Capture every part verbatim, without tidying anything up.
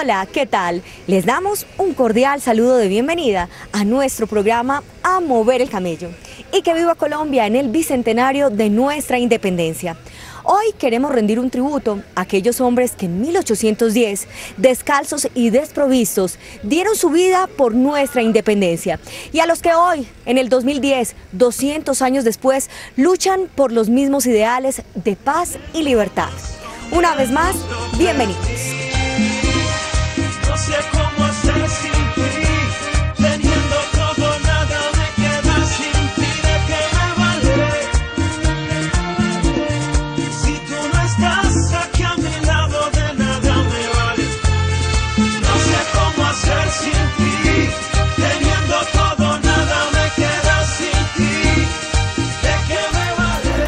Hola, ¿qué tal? Les damos un cordial saludo de bienvenida a nuestro programa A Mover el Camello. Y que viva Colombia en el bicentenario de nuestra independencia. Hoy queremos rendir un tributo a aquellos hombres que en mil ochocientos diez, descalzos y desprovistos, dieron su vida por nuestra independencia. Y a los que hoy, en el dos mil diez, doscientos años después, luchan por los mismos ideales de paz y libertad. Una vez más, bienvenidos. No sé cómo hacer sin ti, teniendo todo, nada me queda sin ti, ¿de qué me vale? Si tú no estás aquí a mi lado, de nada me vale. No sé cómo hacer sin ti, teniendo todo, nada me queda sin ti, ¿de qué me vale?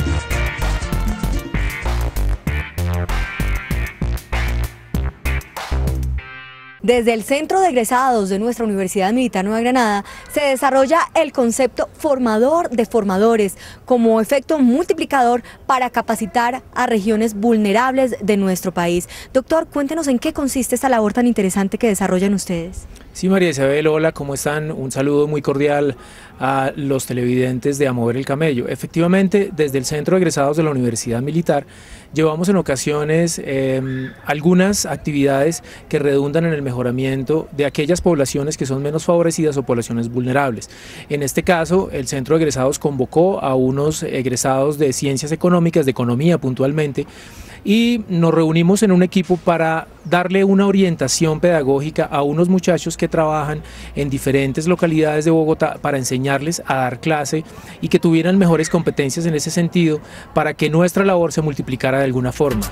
Desde el Centro de Egresados de nuestra Universidad Militar Nueva Granada se desarrolla el concepto formador de formadores como efecto multiplicador para capacitar a regiones vulnerables de nuestro país. Doctor, cuéntenos en qué consiste esta labor tan interesante que desarrollan ustedes. Sí, María Isabel, hola, ¿cómo están? Un saludo muy cordial a los televidentes de A Mover el Camello. Efectivamente, desde el Centro de Egresados de la Universidad Militar llevamos en ocasiones eh, algunas actividades que redundan en el mejoramiento de aquellas poblaciones que son menos favorecidas o poblaciones vulnerables. En este caso, el Centro de Egresados convocó a unos egresados de Ciencias Económicas, de Economía puntualmente, y nos reunimos en un equipo para darle una orientación pedagógica a unos muchachos que trabajan en diferentes localidades de Bogotá para enseñarles a dar clase y que tuvieran mejores competencias en ese sentido para que nuestra labor se multiplicara de alguna forma.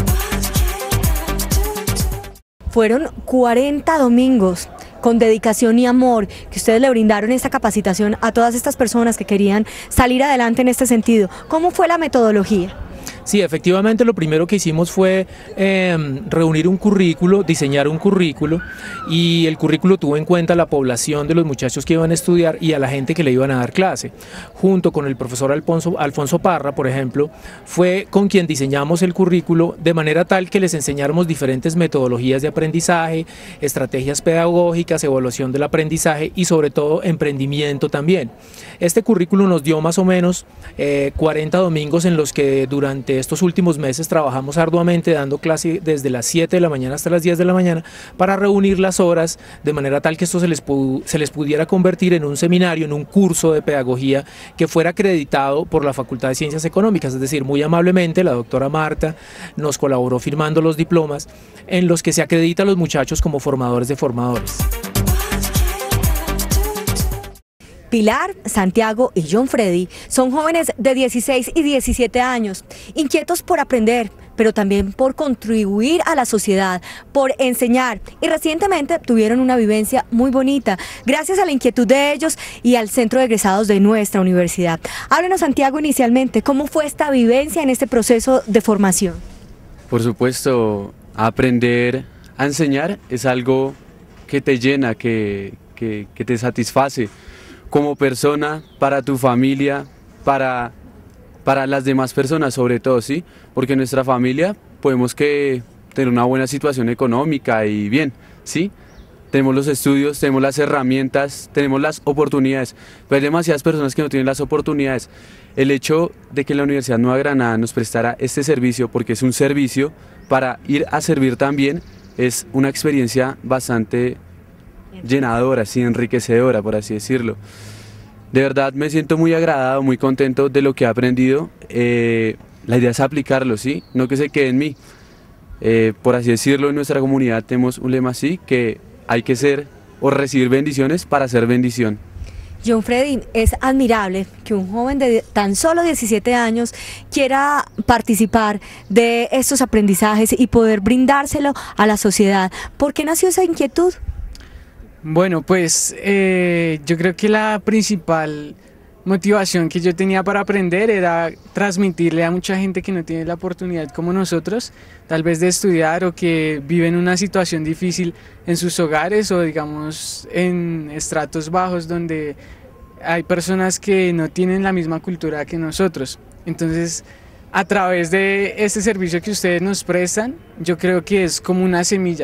Fueron cuarenta domingos con dedicación y amor que ustedes le brindaron esta capacitación a todas estas personas que querían salir adelante en este sentido. ¿Cómo fue la metodología? Sí, efectivamente lo primero que hicimos fue eh, reunir un currículo, diseñar un currículo, y el currículo tuvo en cuenta la población de los muchachos que iban a estudiar y a la gente que le iban a dar clase. Junto con el profesor Alfonso, Alfonso Parra, por ejemplo, fue con quien diseñamos el currículo de manera tal que les enseñáramos diferentes metodologías de aprendizaje, estrategias pedagógicas, evaluación del aprendizaje y sobre todo emprendimiento también. Este currículo nos dio más o menos eh, cuarenta domingos en los que durante estos últimos meses trabajamos arduamente dando clase desde las siete de la mañana hasta las diez de la mañana para reunir las horas de manera tal que esto se les, se les pudiera convertir en un seminario, en un curso de pedagogía que fuera acreditado por la Facultad de Ciencias Económicas. Es decir, muy amablemente la doctora Marta nos colaboró firmando los diplomas en los que se acredita a los muchachos como formadores de formadores. Pilar, Santiago y John Freddy son jóvenes de dieciséis y diecisiete años, inquietos por aprender, pero también por contribuir a la sociedad, por enseñar, y recientemente tuvieron una vivencia muy bonita, gracias a la inquietud de ellos y al Centro de Egresados de nuestra universidad. Háblenos, Santiago, inicialmente, ¿cómo fue esta vivencia en este proceso de formación? Por supuesto, aprender a enseñar es algo que te llena, que, que, que te satisface como persona, para tu familia, para, para las demás personas sobre todo, ¿sí? Porque en nuestra familia podemos que tener una buena situación económica y bien, ¿sí? Tenemos los estudios, tenemos las herramientas, tenemos las oportunidades, pero hay demasiadas personas que no tienen las oportunidades. El hecho de que la Universidad Nueva Granada nos prestara este servicio, porque es un servicio para ir a servir también, es una experiencia bastante llenadora, sí, enriquecedora, por así decirlo. De verdad me siento muy agradado, muy contento de lo que he aprendido. Eh, la idea es aplicarlo, ¿sí? No que se quede en mí. Eh, por así decirlo, en nuestra comunidad tenemos un lema así, que hay que ser o recibir bendiciones para ser bendición. John Freddy, es admirable que un joven de tan solo diecisiete años quiera participar de estos aprendizajes y poder brindárselo a la sociedad. ¿Por qué nació esa inquietud? Bueno, pues eh, yo creo que la principal motivación que yo tenía para aprender era transmitirle a mucha gente que no tiene la oportunidad como nosotros, tal vez de estudiar o que viven una situación difícil en sus hogares o digamos en estratos bajos donde hay personas que no tienen la misma cultura que nosotros. Entonces, a través de este servicio que ustedes nos prestan, yo creo que es como una semilla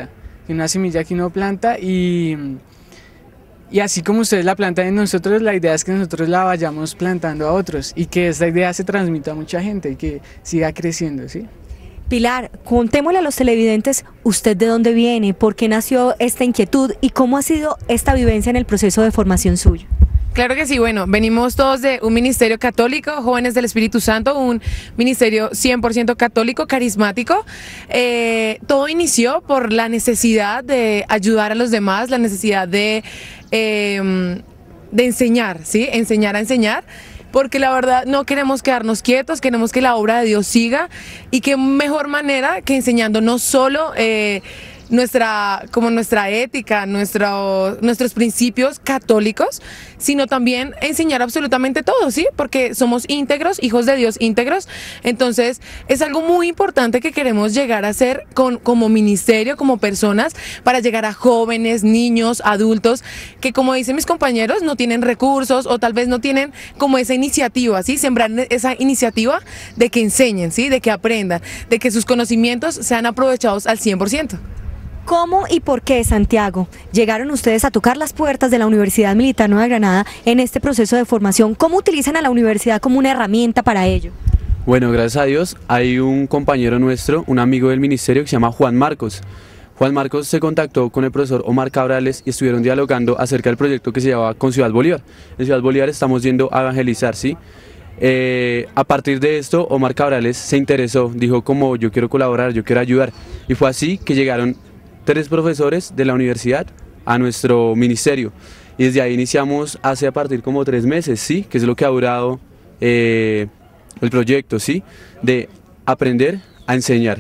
que una semilla que uno planta y, y así como ustedes la plantan en nosotros, la idea es que nosotros la vayamos plantando a otros y que esta idea se transmita a mucha gente y que siga creciendo, ¿sí? Pilar, contémosle a los televidentes usted de dónde viene, por qué nació esta inquietud y cómo ha sido esta vivencia en el proceso de formación suyo. Claro que sí, bueno, venimos todos de un ministerio católico, Jóvenes del Espíritu Santo, un ministerio cien por ciento católico, carismático. Eh, todo inició por la necesidad de ayudar a los demás, la necesidad de, eh, de enseñar, ¿sí? Enseñar a enseñar. Porque la verdad no queremos quedarnos quietos, queremos que la obra de Dios siga y qué mejor manera que enseñando no solo eh, nuestra, como nuestra ética, nuestro, nuestros principios católicos, sino también enseñar absolutamente todo, ¿sí? Porque somos íntegros, hijos de Dios íntegros, entonces es algo muy importante que queremos llegar a hacer con, como ministerio, como personas, para llegar a jóvenes, niños, adultos, que como dicen mis compañeros, no tienen recursos o tal vez no tienen como esa iniciativa, ¿sí? Sembrar esa iniciativa de que enseñen, ¿sí? De que aprendan, de que sus conocimientos sean aprovechados al cien por ciento. ¿Cómo y por qué, Santiago, llegaron ustedes a tocar las puertas de la Universidad Militar Nueva Granada en este proceso de formación? ¿Cómo utilizan a la universidad como una herramienta para ello? Bueno, gracias a Dios hay un compañero nuestro, un amigo del ministerio que se llama Juan Marcos. Juan Marcos se contactó con el profesor Omar Cabrales y estuvieron dialogando acerca del proyecto que se llamaba Con Ciudad Bolívar. En Ciudad Bolívar estamos yendo a evangelizar, ¿sí? Eh, a partir de esto, Omar Cabrales se interesó, dijo como yo quiero colaborar, yo quiero ayudar. Y fue así que llegaron tres profesores de la universidad a nuestro ministerio. Y desde ahí iniciamos hace a partir como tres meses, ¿sí? Que es lo que ha durado eh, el proyecto, ¿sí? De aprender a enseñar.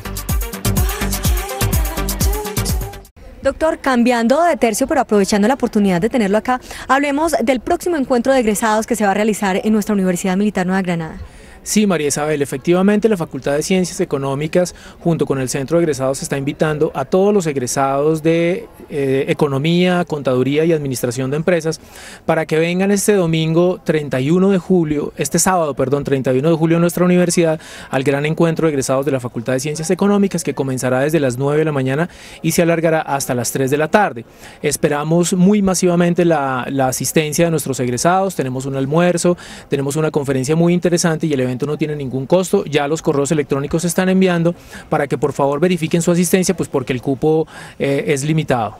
Doctor, cambiando de tercio, pero aprovechando la oportunidad de tenerlo acá, hablemos del próximo encuentro de egresados que se va a realizar en nuestra Universidad Militar Nueva Granada. Sí, María Isabel, efectivamente la Facultad de Ciencias Económicas junto con el Centro de Egresados está invitando a todos los egresados de eh, Economía, Contaduría y Administración de Empresas para que vengan este domingo treinta y uno de julio, este sábado, perdón, treinta y uno de julio en nuestra universidad al gran encuentro de egresados de la Facultad de Ciencias Económicas que comenzará desde las nueve de la mañana y se alargará hasta las tres de la tarde. Esperamos muy masivamente la, la asistencia de nuestros egresados, tenemos un almuerzo, tenemos una conferencia muy interesante y el evento no tiene ningún costo, ya los correos electrónicos se están enviando para que por favor verifiquen su asistencia, pues porque el cupo eh, es limitado.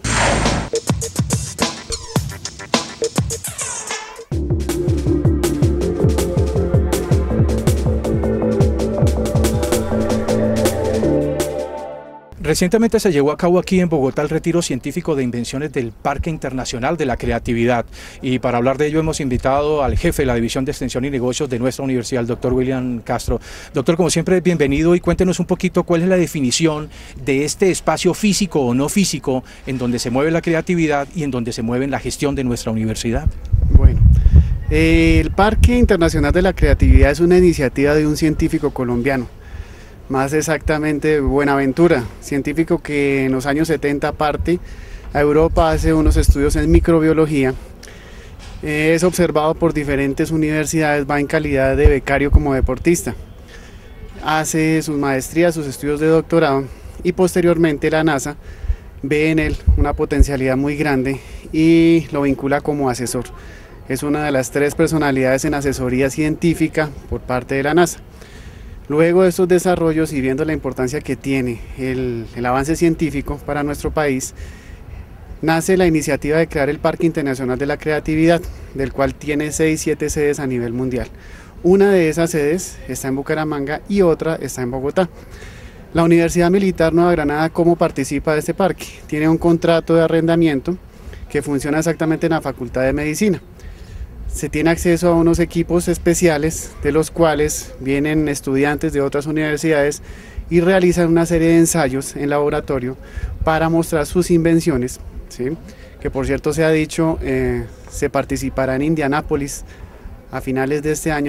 Recientemente se llevó a cabo aquí en Bogotá el retiro científico de invenciones del Parque Internacional de la Creatividad y para hablar de ello hemos invitado al jefe de la División de Extensión y Negocios de nuestra universidad, el doctor William Castro. Doctor, como siempre, bienvenido y cuéntenos un poquito cuál es la definición de este espacio físico o no físico en donde se mueve la creatividad y en donde se mueve la gestión de nuestra universidad. Bueno, eh, el Parque Internacional de la Creatividad es una iniciativa de un científico colombiano, más exactamente Buenaventura, científico que en los años setenta parte a Europa, hace unos estudios en microbiología, es observado por diferentes universidades, va en calidad de becario como deportista, hace sus maestrías, sus estudios de doctorado y posteriormente la NASA ve en él una potencialidad muy grande y lo vincula como asesor. Es una de las tres personalidades en asesoría científica por parte de la NASA. Luego de estos desarrollos y viendo la importancia que tiene el, el avance científico para nuestro país, nace la iniciativa de crear el Parque Internacional de la Creatividad, del cual tiene seis, siete sedes a nivel mundial. Una de esas sedes está en Bucaramanga y otra está en Bogotá. La Universidad Militar Nueva Granada, ¿cómo participa de este parque? Tiene un contrato de arrendamiento que funciona exactamente en la Facultad de Medicina. Se tiene acceso a unos equipos especiales de los cuales vienen estudiantes de otras universidades y realizan una serie de ensayos en laboratorio para mostrar sus invenciones, ¿sí? Que por cierto se ha dicho, eh, se participará en Indianápolis a finales de este año.